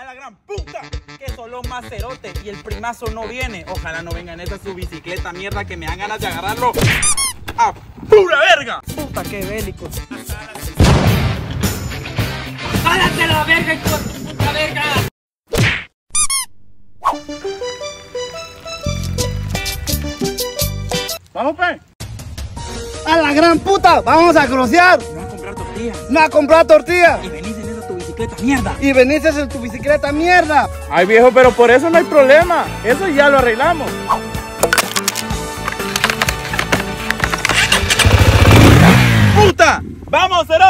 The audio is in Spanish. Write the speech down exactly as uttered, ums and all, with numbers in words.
la gran puta, que son los macerotes y el primazo no viene. Ojalá no venga en esa su bicicleta mierda que me dan ganas de agarrarlo a pura verga. Puta, qué bélico. ¡Jálate la verga, hijo de tu puta verga! Vamos, pues. ¡A la gran puta! ¡Vamos a crucear! No a comprar tortillas. ¡No a comprar tortillas! Y venís en esa tu bicicleta mierda. Y venís en tu bicicleta mierda. Ay, viejo, pero por eso no hay problema. Eso ya lo arreglamos. ¡Puta! ¡Vamos, cerote!